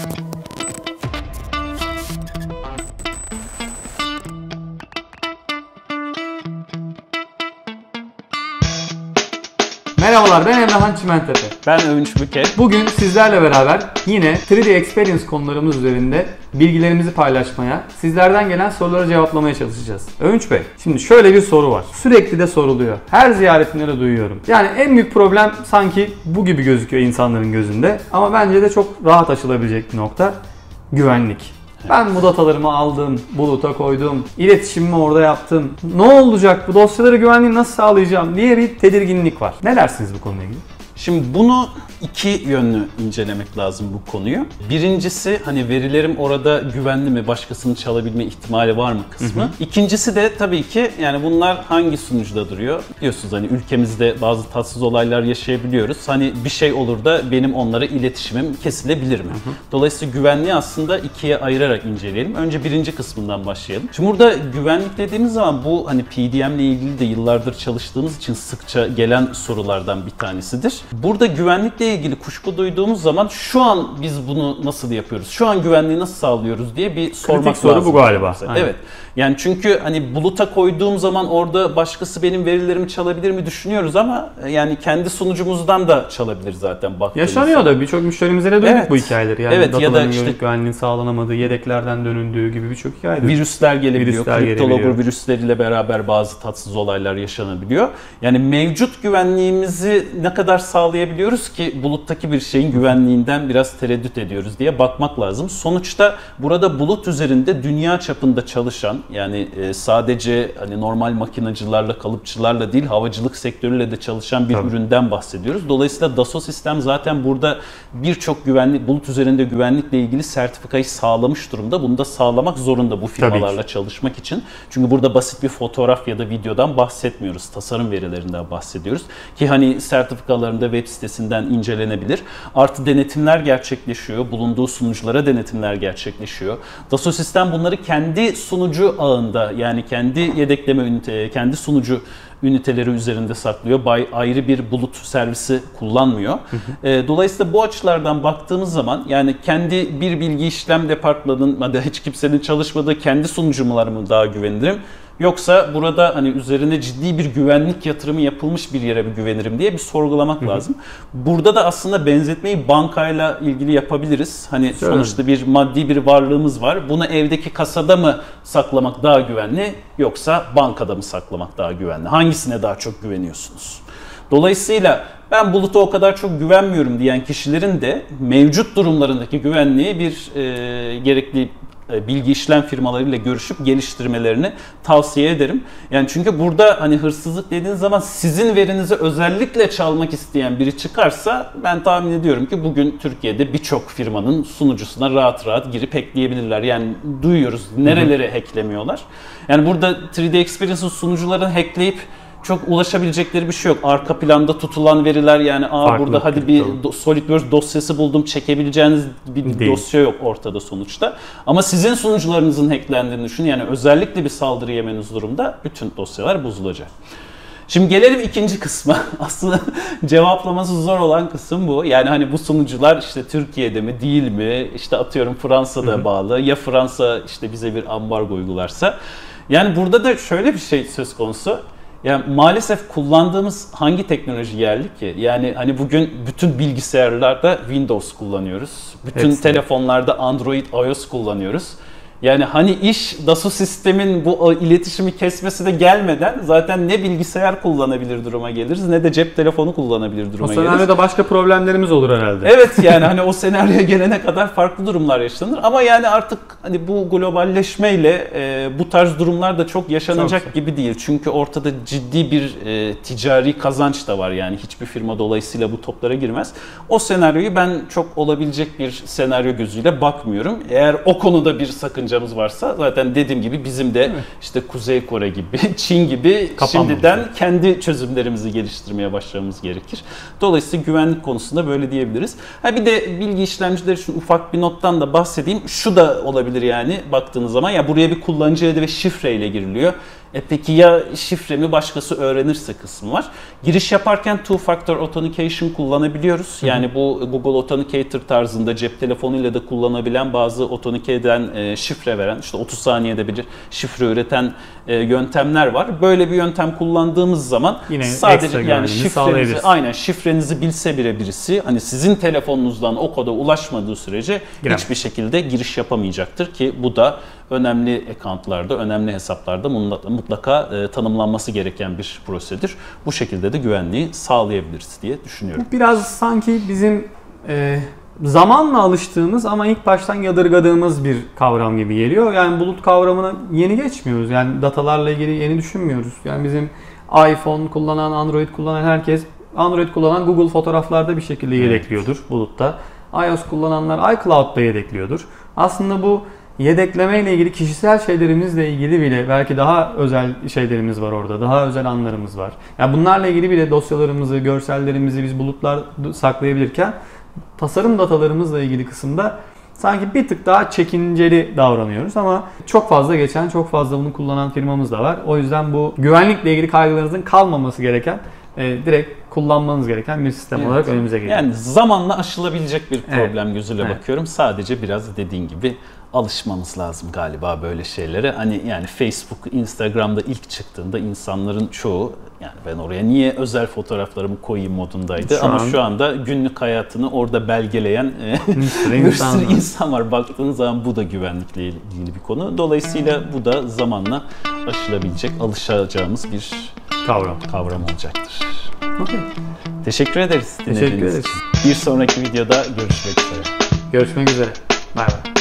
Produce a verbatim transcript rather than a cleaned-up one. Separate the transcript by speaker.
Speaker 1: Merhabalar, ben Emrah Çimentepe.
Speaker 2: Ben Övünç Büket.
Speaker 1: Bugün sizlerle beraber yine üç D Experience konularımız üzerinde bilgilerimizi paylaşmaya, sizlerden gelen soruları cevaplamaya çalışacağız. Övünç Bey, şimdi şöyle bir soru var. Sürekli de soruluyor. Her ziyaretimde de duyuyorum. Yani en büyük problem sanki bu gibi gözüküyor insanların gözünde. Ama bence de çok rahat aşılabilecek bir nokta. Güvenlik. Ben bu datalarımı aldım, buluta koydum, iletişimimi orada yaptım. Ne olacak, bu dosyaları güvenliğini nasıl sağlayacağım diye bir tedirginlik var. Ne dersiniz bu konuyla ilgili?
Speaker 2: Şimdi bunu iki yönlü incelemek lazım bu konuyu. Birincisi hani verilerim orada güvenli mi, başkasının çalabilme ihtimali var mı kısmı. Hı hı. İkincisi de tabii ki yani bunlar hangi sunucuda duruyor? Biliyorsunuz hani ülkemizde bazı tatsız olaylar yaşayabiliyoruz. Hani bir şey olur da benim onlara iletişimim kesilebilir mi? Hı hı. Dolayısıyla güvenliği aslında ikiye ayırarak inceleyelim. Önce birinci kısmından başlayalım. Şimdi burada güvenlik dediğimiz zaman bu hani P D M ile ilgili de yıllardır çalıştığımız için sıkça gelen sorulardan bir tanesidir. Burada güvenlikle ilgili kuşku duyduğumuz zaman şu an biz bunu nasıl yapıyoruz? Şu an güvenliği nasıl sağlıyoruz diye bir sormak
Speaker 1: Kritik soru
Speaker 2: lazım.
Speaker 1: Bu galiba.
Speaker 2: Evet. Yani çünkü hani buluta koyduğum zaman orada başkası benim verilerimi çalabilir mi düşünüyoruz ama yani kendi sunucumuzdan da çalabilir zaten baktığımızda.
Speaker 1: Yaşanıyor da birçok müşterimizle de duyduk evet. bu hikayeleri. Yani
Speaker 2: evet, ya da işte
Speaker 1: güvenliğin sağlanamadığı, yedeklerden dönüldüğü gibi birçok hikaye.
Speaker 2: Virüsler gelebiliyor. Cryptologer virüsleriyle beraber bazı tatsız olaylar yaşanabiliyor. Yani mevcut güvenliğimizi ne kadar sağlayabiliyoruz ki buluttaki bir şeyin güvenliğinden biraz tereddüt ediyoruz diye bakmak lazım. Sonuçta burada bulut üzerinde dünya çapında çalışan yani sadece hani normal makinacılarla, kalıpçılarla değil havacılık sektörüyle de çalışan bir Tabii. üründen bahsediyoruz. Dolayısıyla Dassault sistem zaten burada birçok güvenlik, bulut üzerinde güvenlikle ilgili sertifikayı sağlamış durumda. Bunu da sağlamak zorunda bu firmalarla çalışmak için. Çünkü burada basit bir fotoğraf ya da videodan bahsetmiyoruz. Tasarım verilerinden bahsediyoruz. Ki hani sertifikalarında web sitesinden incelenebilir. Artı denetimler gerçekleşiyor. Bulunduğu sunuculara denetimler gerçekleşiyor. Dassault sistem bunları kendi sunucu ağında yani kendi yedekleme ünite, kendi sunucu üniteleri üzerinde saklıyor. Bay, ayrı bir bulut servisi kullanmıyor. Hı hı. E, dolayısıyla bu açılardan baktığımız zaman yani kendi bir bilgi işlem departmanının ya da hiç kimsenin çalışmadığı kendi sunucularımı mı daha güvenirim? Yoksa burada hani üzerine ciddi bir güvenlik yatırımı yapılmış bir yere bir güvenirim diye bir sorgulamak hı hı. lazım. Burada da aslında benzetmeyi bankayla ilgili yapabiliriz. Hani Söyle. sonuçta bir maddi bir varlığımız var. Bunu evdeki kasada mı saklamak daha güvenli yoksa bankada mı saklamak daha güvenli? Hangisine daha çok güveniyorsunuz? Dolayısıyla ben buluta o kadar çok güvenmiyorum diyen kişilerin de mevcut durumlarındaki güvenliği bir e, gerekli bilgi işlem firmalarıyla görüşüp geliştirmelerini tavsiye ederim. Yani çünkü burada hani hırsızlık dediğiniz zaman sizin verinizi özellikle çalmak isteyen biri çıkarsa ben tahmin ediyorum ki bugün Türkiye'de birçok firmanın sunucusuna rahat rahat girip hackleyebilirler. Yani duyuyoruz nerelere hacklemiyorlar. Yani burada üç D Experience'ın sunucularını hackleyip çok ulaşabilecekleri bir şey yok. Arka planda tutulan veriler yani aa Farklı burada hadi bir do- SolidWorks dosyası buldum çekebileceğiniz bir Değil. dosya yok ortada sonuçta. Ama sizin sunucularınızın hacklendiğini düşünün. Yani özellikle bir saldırı yemeniz durumda bütün dosyalar bozulacak. Şimdi gelelim ikinci kısma. Aslında cevaplaması zor olan kısım bu. Yani hani bu sunucular işte Türkiye'de mi değil mi? İşte atıyorum Fransa'da Hı-hı. bağlı. Ya Fransa işte bize bir ambargo uygularsa. Yani burada da şöyle bir şey söz konusu. Yani maalesef kullandığımız hangi teknoloji yerli ki? Yani hani bugün bütün bilgisayarlarda Windows kullanıyoruz. Bütün Hepsi. telefonlarda Android, iOS kullanıyoruz. Yani hani iş Dassault sistemin bu iletişimi kesmesine gelmeden zaten ne bilgisayar kullanabilir duruma geliriz ne de cep telefonu kullanabilir duruma geliriz. O senaryoda
Speaker 1: başka problemlerimiz olur herhalde.
Speaker 2: Evet yani hani o senaryoya gelene kadar farklı durumlar yaşanır ama yani artık hani bu globalleşmeyle e, bu tarz durumlar da çok yaşanacak çok gibi değil. Çünkü ortada ciddi bir e, ticari kazanç da var yani hiçbir firma dolayısıyla bu toplara girmez. O senaryoyu ben çok olabilecek bir senaryo gözüyle bakmıyorum. Eğer o konuda bir sakınca varsa zaten dediğim gibi bizim de işte Kuzey Kore gibi, Çin gibi Kapanmamız şimdiden yani. kendi çözümlerimizi geliştirmeye başlamamız gerekir. Dolayısıyla güvenlik konusunda böyle diyebiliriz. Ha bir de bilgi işlemcileri için ufak bir nottan da bahsedeyim. Şu da olabilir yani baktığınız zaman ya buraya bir kullanıcı adı ve şifreyle giriliyor. E peki ya şifremi başkası öğrenirse kısmı var. Giriş yaparken two factor authentication kullanabiliyoruz. Yani bu Google Authenticator tarzında cep telefonuyla da kullanabilen bazı authenticate eden e, şifre veren, işte otuz saniyede bir şifre üreten e, yöntemler var. Böyle bir yöntem kullandığımız zaman
Speaker 1: yine
Speaker 2: sadece yani şifrenizi aynen şifrenizi bilse bile birisi hani sizin telefonunuzdan o koda ulaşmadığı sürece Girem. hiçbir şekilde giriş yapamayacaktır ki bu da önemli account'larda, önemli hesaplarda mutlaka e, tanımlanması gereken bir prosedür. Bu şekilde de güvenliği sağlayabiliriz diye düşünüyorum.
Speaker 1: Bu biraz sanki bizim e, zamanla alıştığımız ama ilk baştan yadırgadığımız bir kavram gibi geliyor. Yani bulut kavramına yeni geçmiyoruz. Yani datalarla ilgili yeni düşünmüyoruz. Yani bizim iPhone kullanan, Android kullanan herkes, Android kullanan Google fotoğraflarda bir şekilde yedekliyordur evet. bulutta. iOS kullananlar iCloud'da yedekliyordur. Aslında bu yedekleme ile ilgili kişisel şeylerimizle ilgili bile belki daha özel şeylerimiz var orada. Daha özel anlarımız var. Yani bunlarla ilgili bile dosyalarımızı, görsellerimizi biz bulutlar saklayabilirken tasarım datalarımızla ilgili kısımda sanki bir tık daha çekinceli davranıyoruz ama çok fazla geçen, çok fazla bunu kullanan firmamız da var. O yüzden bu güvenlikle ilgili kaygılarınızın kalmaması gereken, e, direkt kullanmanız gereken bir sistem evet. olarak önümüze geliyor.
Speaker 2: Yani zamanla aşılabilecek bir problem evet. gözüyle
Speaker 1: evet.
Speaker 2: bakıyorum. Sadece biraz dediğin gibi alışmamız lazım galiba böyle şeylere. Hani yani Facebook, Instagram'da ilk çıktığında insanların çoğu yani ben oraya niye özel fotoğraflarımı koyayım modundaydı. Şu Ama an... şu anda günlük hayatını orada belgeleyen bir sürü insan, insan var. Baktığınız zaman bu da güvenlikle ilgili bir konu. Dolayısıyla bu da zamanla aşılabilecek, alışacağımız bir
Speaker 1: kavram,
Speaker 2: kavram olacaktır.
Speaker 1: Okay.
Speaker 2: Teşekkür ederiz.
Speaker 1: Teşekkür ederiz.
Speaker 2: Bir sonraki videoda görüşmek üzere.
Speaker 1: Görüşmek üzere. Bay bay.